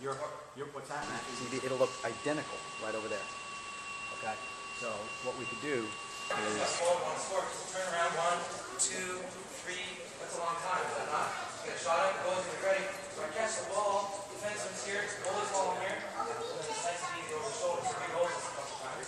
what's happening is it'll look identical right over there. Okay? So what we could do is... Turn around, 1, 2, 3. That's a long time, is that not? Get a shot at it, goes, get ready. So I catch the ball, defenseman's here, goalie's ball here, and then it's nice and easy over the shoulder. So big goals a couple times.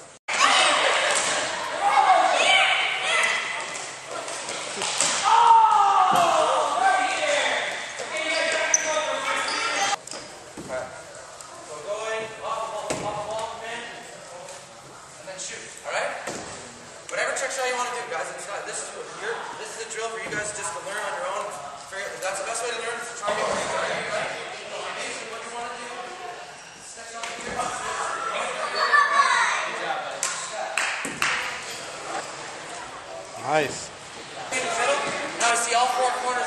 Shot you want to do, guys. It's not, this is a drill for you guys just to learn on your own. That's the best way to learn is to try and get basically what you want to do. Step on here. Good job, buddy. Nice. In the middle. Now I see all 4 corners.